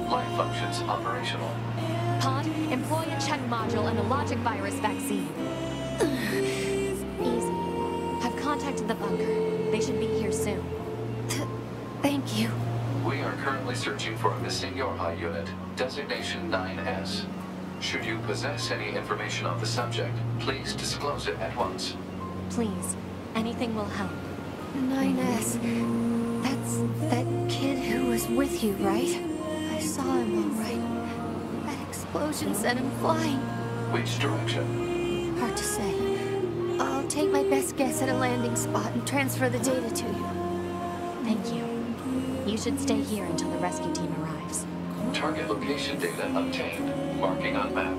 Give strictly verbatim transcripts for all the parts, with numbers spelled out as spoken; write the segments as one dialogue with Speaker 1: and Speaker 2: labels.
Speaker 1: Life functions operational.
Speaker 2: Pod, employ a check module and a logic virus vaccine. Easy. I've contacted the bunker. They should be here soon.
Speaker 3: Thank you.
Speaker 1: We are currently searching for a missing Yorha unit, designation nine S. Should you possess any information on the subject, please disclose it at once.
Speaker 2: Please. Anything will help.
Speaker 3: nine S. That's that kid who was with you, right? I saw him all right. That explosion sent him flying.
Speaker 1: Which direction?
Speaker 3: Hard to say. I'll take my best guess at a landing spot and transfer the data to you.
Speaker 2: Thank you. You should stay here until the rescue team arrives.
Speaker 1: Target location data obtained. Marking on map.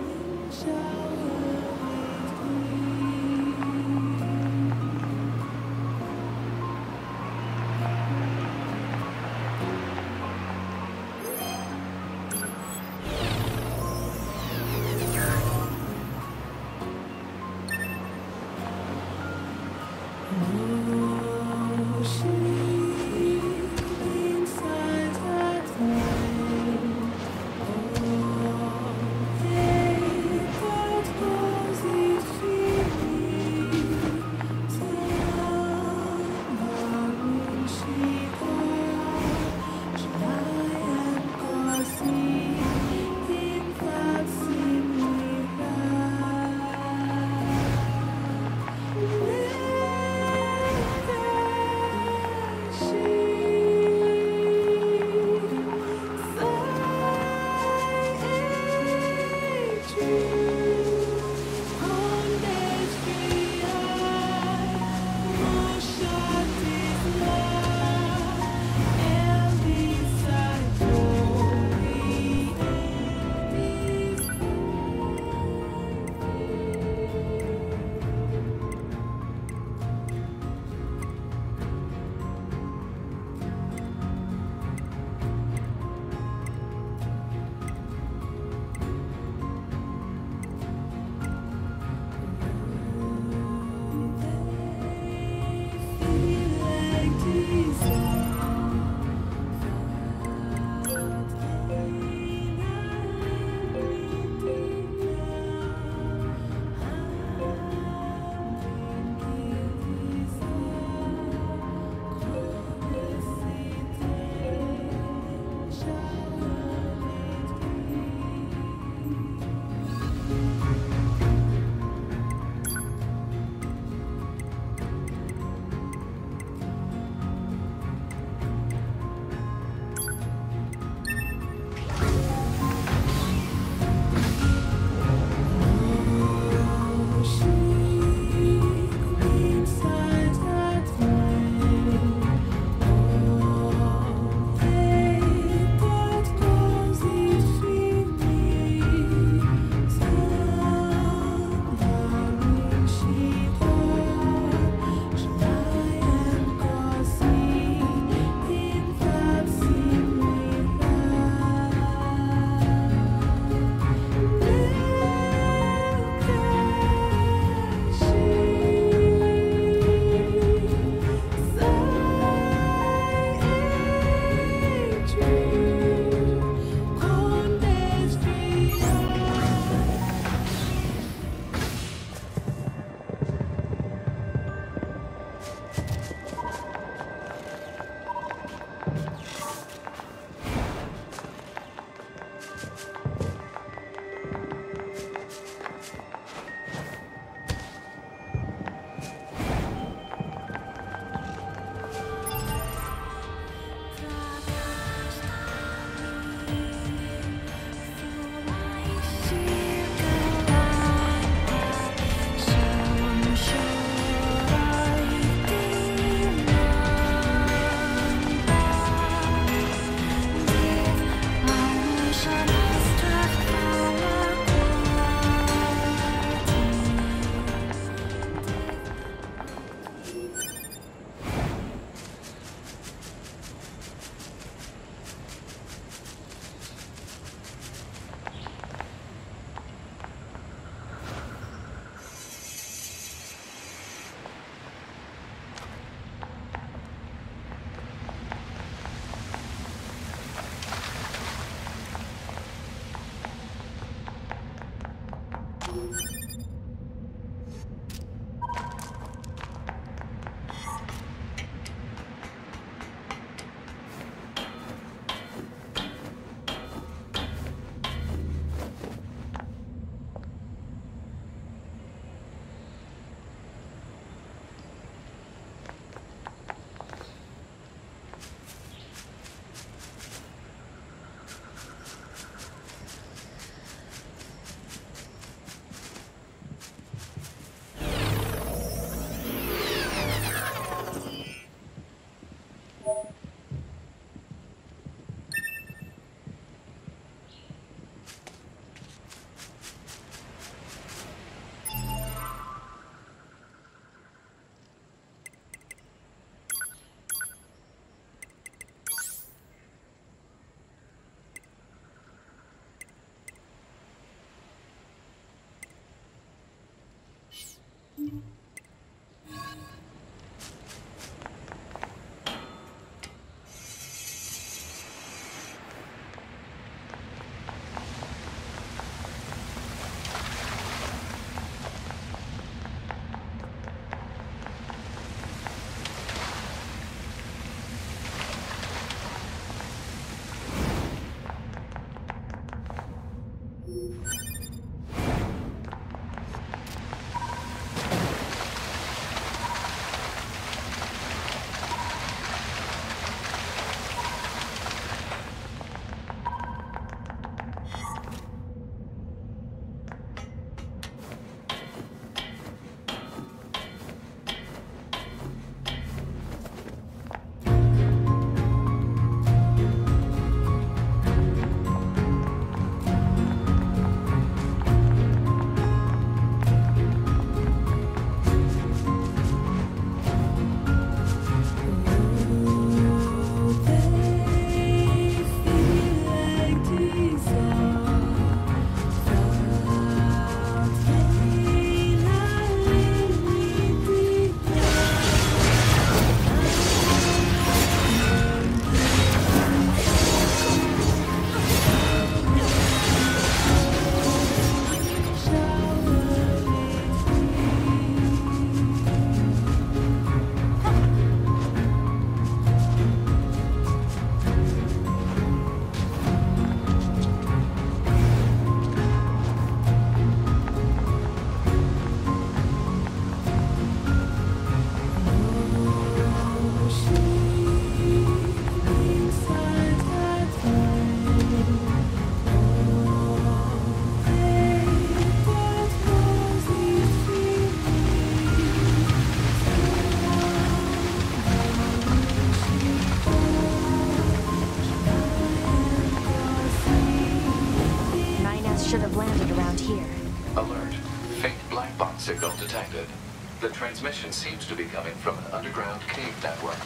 Speaker 2: Should have landed around here.
Speaker 1: Alert. Faint black box signal detected. The transmission seems to be coming from an underground cave network.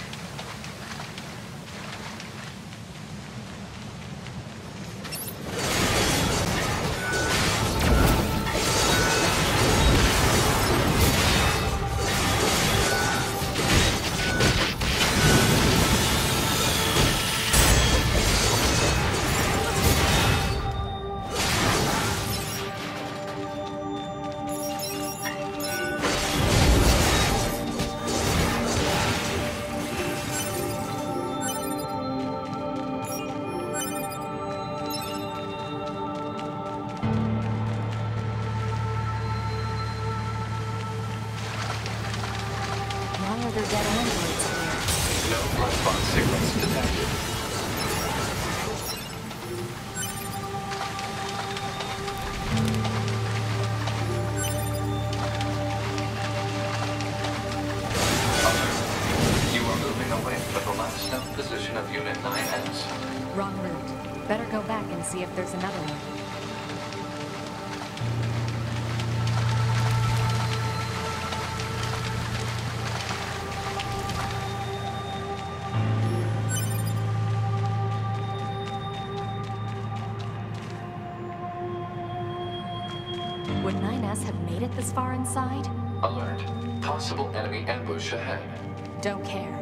Speaker 2: Other dead androids here.
Speaker 1: No black box signals detected. Alert. You are moving away from the last known position of Unit nine S.
Speaker 2: Wrong route. Better go back and see if there's another one. Would nine S have made it this far inside?
Speaker 1: Alert. Possible enemy ambush ahead.
Speaker 2: Don't care.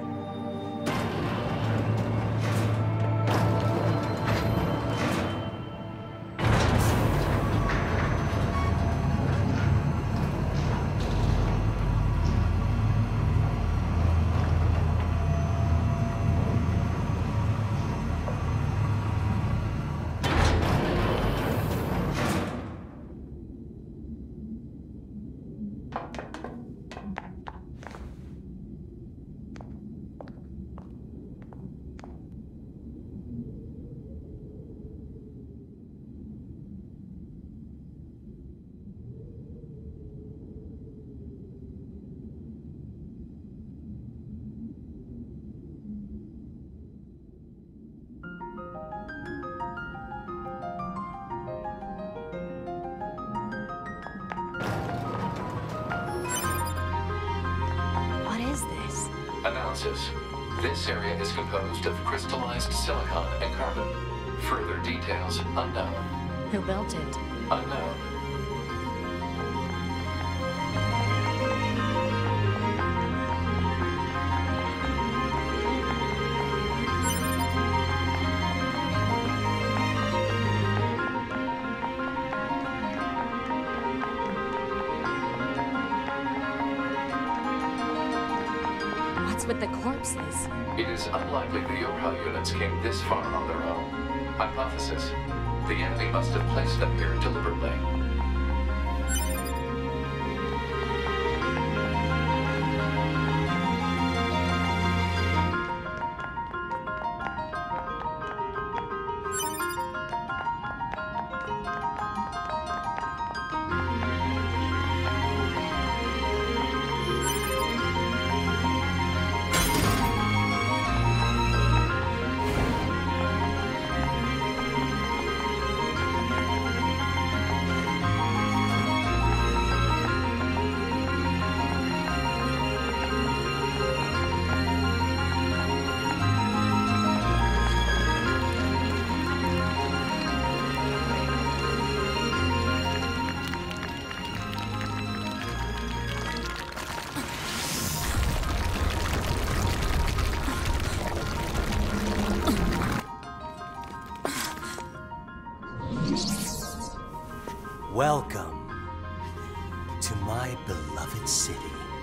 Speaker 1: Analysis. This area is composed of crystallized silicon and carbon. Further details unknown.
Speaker 2: Who built it?
Speaker 1: Unknown.
Speaker 2: With the corpses.
Speaker 1: It is unlikely the Yorha units came this far on their own. Hypothesis. The enemy must have placed them here deliberately.
Speaker 4: Welcome to my beloved city.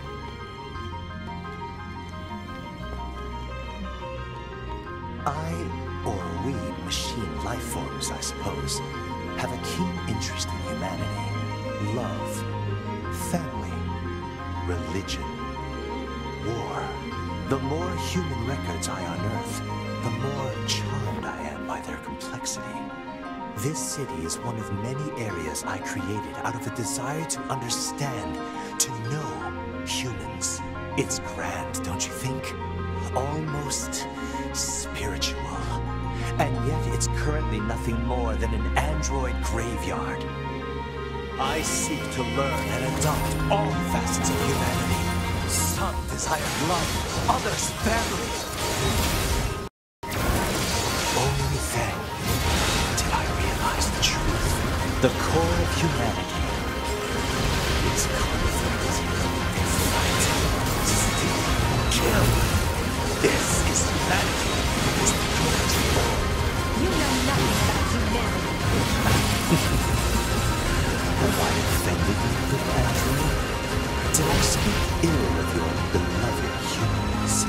Speaker 4: I, or we machine life forms, I suppose, have a keen interest in humanity, love, family, religion, war. The more human records I unearth, the more charmed I am by their complexity. This city is one of many areas I created out of a desire to understand, to know humans. It's grand, don't you think? Almost spiritual. And yet it's currently nothing more than an android graveyard. I seek to learn and adopt all facets of humanity. Some desire love, others family. Only then did I realize the truth. The core of humanity is conflict, fight, steal, kill. This is humanity. It's the purity form.
Speaker 2: You know nothing about humanity.
Speaker 4: Have I offended you, good android? Did I speak ill of your beloved humans?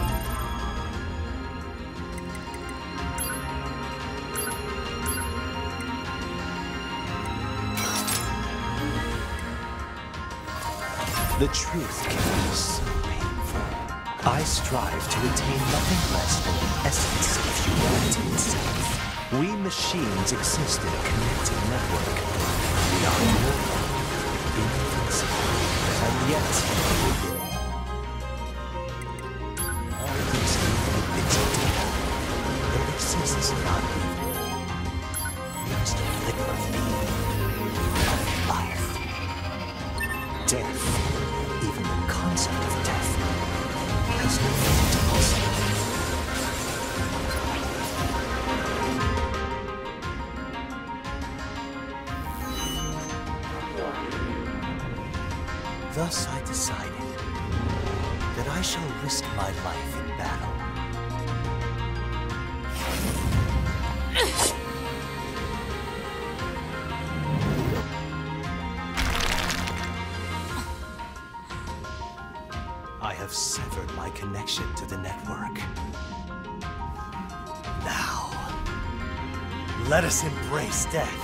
Speaker 4: The truth can be so painful. I strive to attain nothing less than the essence of humanity itself. We machines exist in a connected network. We are immortal, invincible, and yet all these evil bits of data, there exists not even just a flicker of being, of life. Death. Even the concept of death has no meaning to us. Thus I decided that I shall risk my life in battle. I have severed my connection to the network. Now, let us embrace death.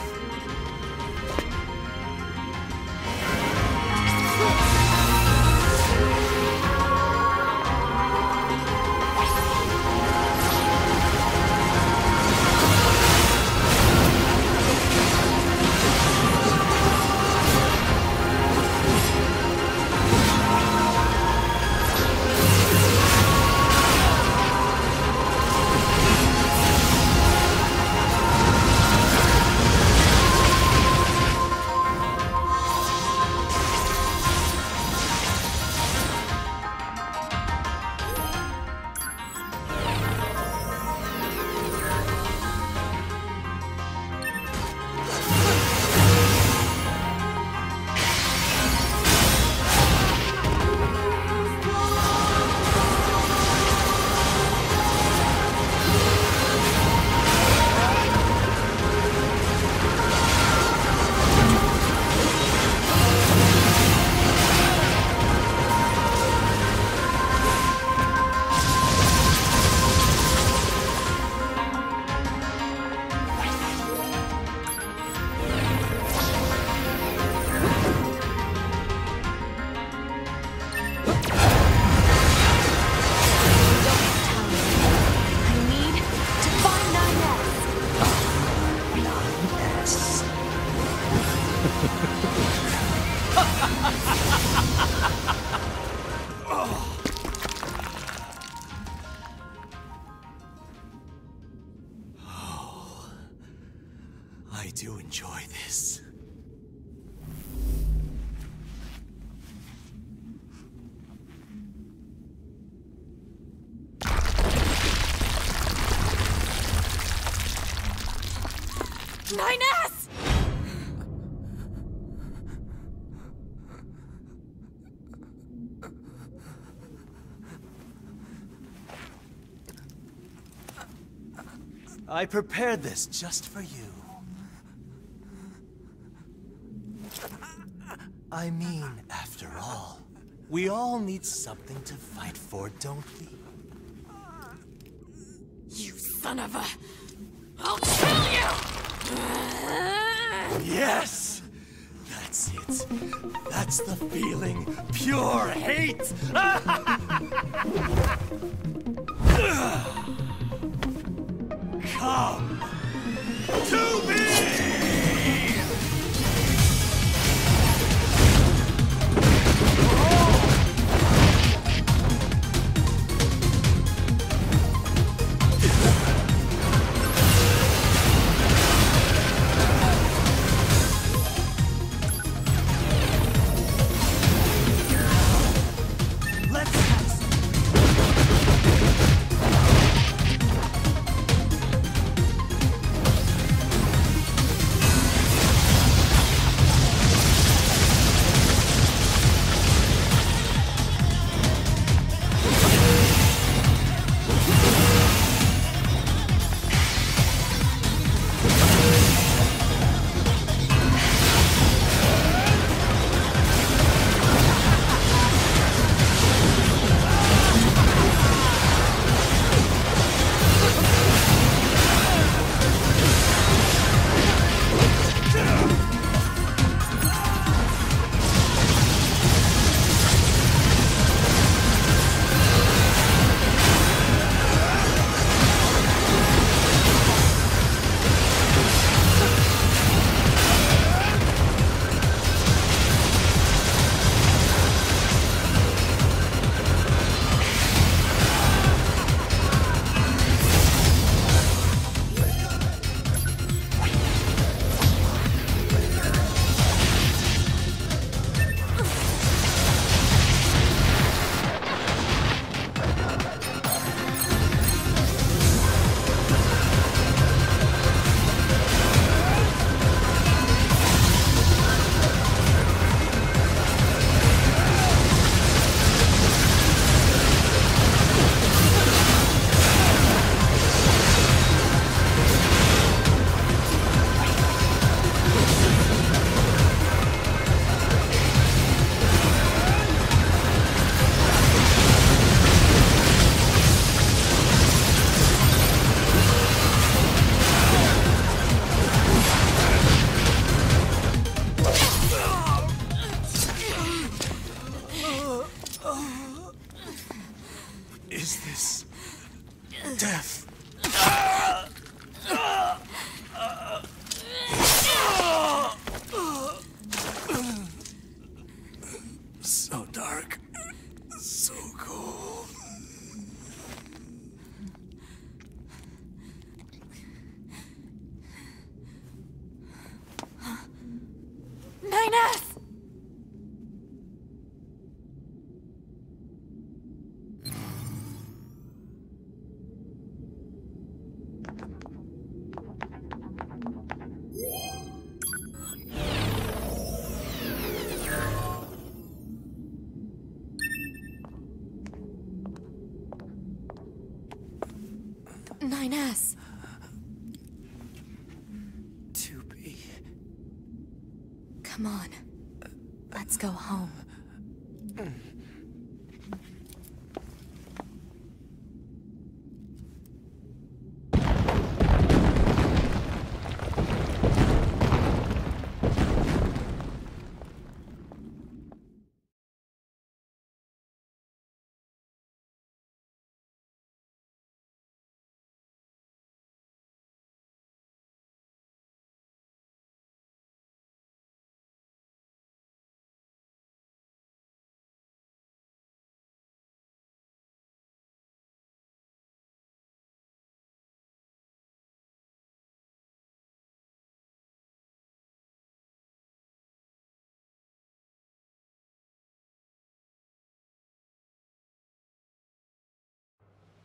Speaker 4: I do enjoy this.
Speaker 3: nine S!
Speaker 4: I prepared this just for you. I mean, after all, we all need something to fight for, don't we?
Speaker 3: You son of a... I'll kill you!
Speaker 4: Yes! That's it. That's the feeling. Pure hate! Come to me! Is this death? So dark, so cold.
Speaker 3: nine S! nine S.
Speaker 4: To be.
Speaker 3: Come on. Let's go home.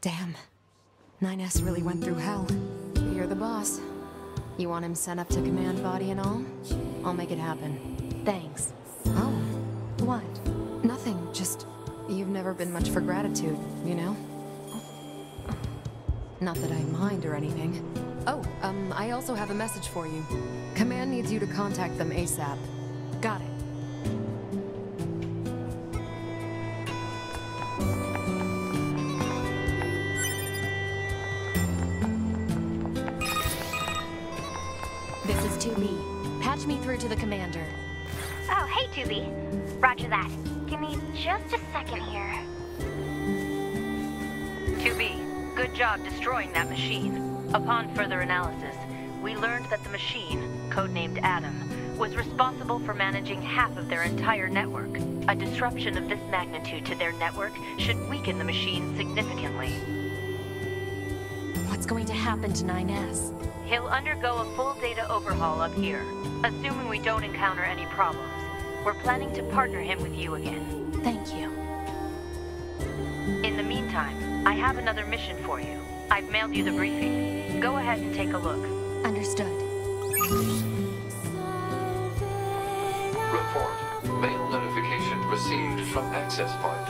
Speaker 5: Damn. nine S really went through hell. You're the boss. You want him sent up to command body and all? I'll make it happen.
Speaker 2: Thanks.
Speaker 5: Oh,
Speaker 2: What?
Speaker 5: nothing. Just, you've never been much for gratitude, you know? Not that I mind or anything. Oh, um, I also have a message for you. Command needs you to contact them ASAP.
Speaker 2: Got it. This is two B. Patch me through to the commander.
Speaker 6: Oh, hey, two B. Roger that. Give me just a second here.
Speaker 7: two B, good job destroying that machine. Upon further analysis, we learned that the machine, codenamed Adam, was responsible for managing half of their entire network. A disruption of this magnitude to their network should weaken the machine significantly.
Speaker 2: What's going to happen to nine S?
Speaker 7: He'll undergo a full data overhaul up here, assuming we don't encounter any problems. We're planning to partner him with you again.
Speaker 2: Thank you.
Speaker 7: In the meantime, I have another mission for you. I've mailed you the briefing. Go ahead and take a look.
Speaker 2: Understood.
Speaker 1: Report. Mail notification received from access point.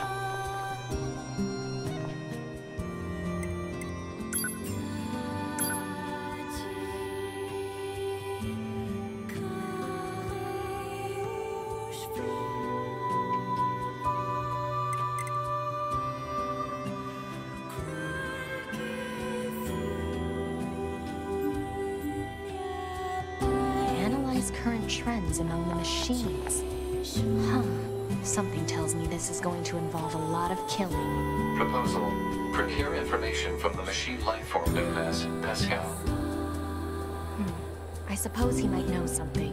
Speaker 2: Analyze current trends among the machines. Huh. Something tells me this is going to involve a lot of killing.
Speaker 1: Proposal. Procure information from the machine lifeform known as Pascal.
Speaker 2: Hmm. I suppose he might know something.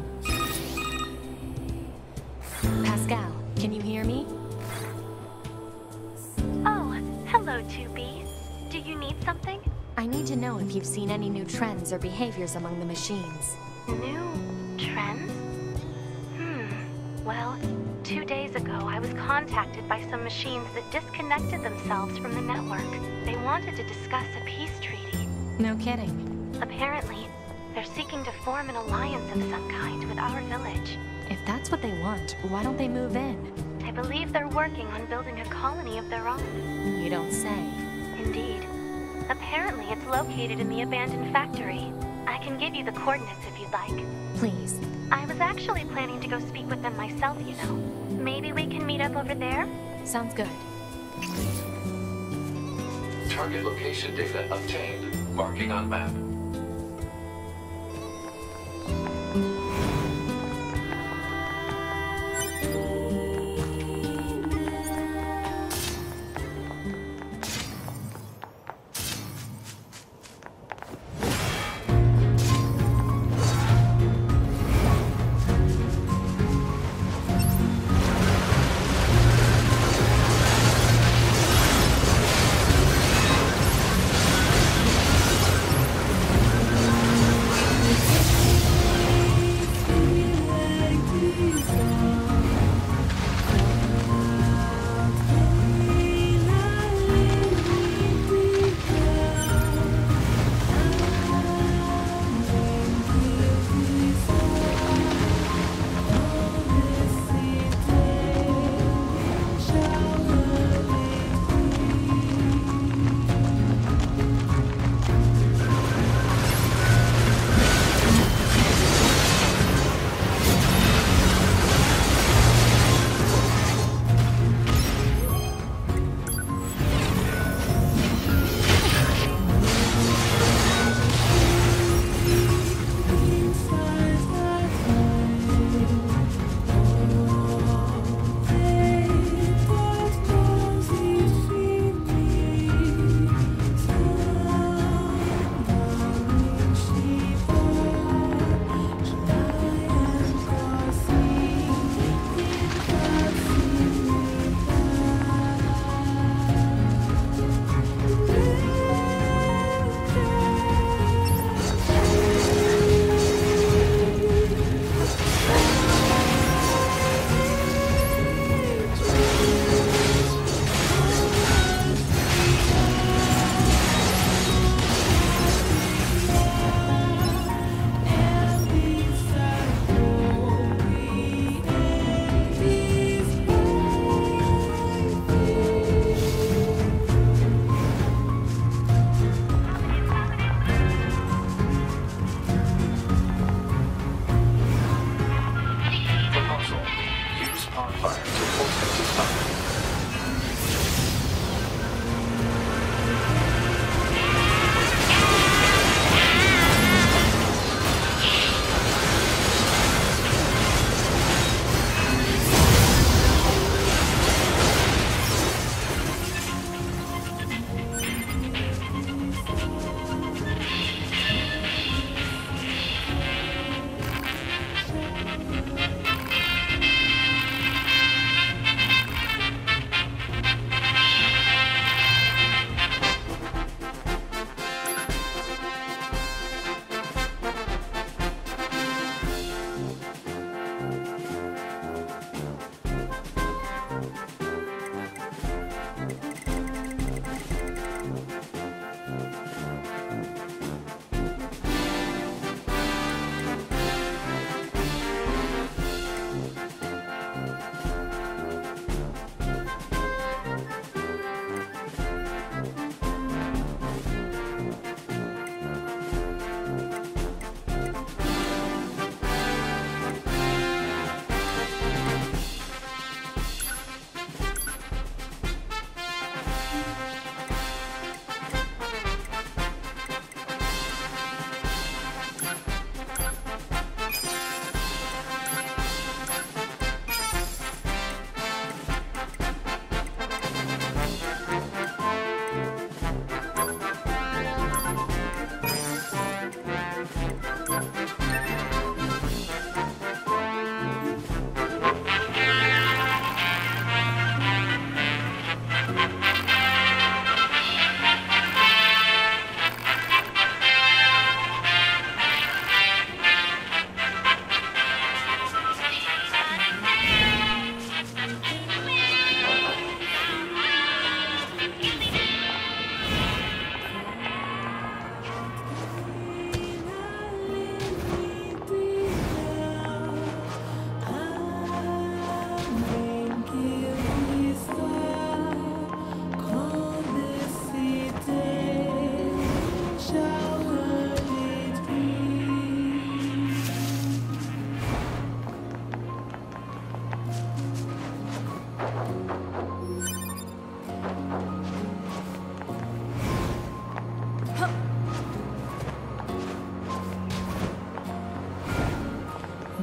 Speaker 2: Pascal, can you hear me?
Speaker 6: Oh, hello, two B. Do you need something?
Speaker 2: I need to know if you've seen any new trends or behaviors among the machines.
Speaker 6: New trends? Hmm. Well, two days ago, I was contacted by some machines that disconnected themselves from the network. They wanted to discuss a peace treaty.
Speaker 2: No kidding.
Speaker 6: Apparently, they're seeking to form an alliance of some kind with our village.
Speaker 2: If that's what they want, why don't they move in?
Speaker 6: I believe they're working on building a colony of their own.
Speaker 2: You don't say.
Speaker 6: Indeed. Apparently, it's located in the abandoned factory. I can give you the coordinates if you'd like.
Speaker 2: Please.
Speaker 6: I was actually planning to go speak with them myself, you know. Maybe we can meet up over there?
Speaker 2: Sounds good.
Speaker 1: Target location data obtained. Marking on map.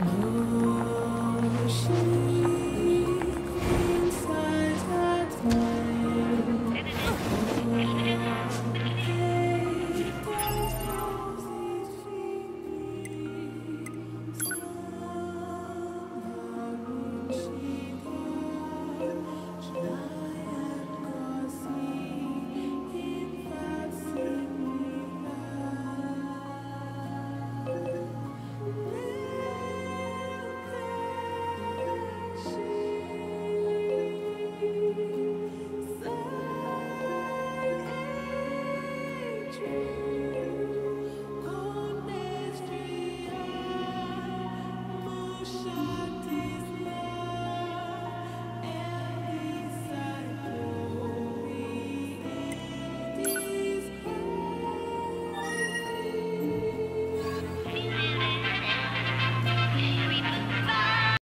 Speaker 8: Shakti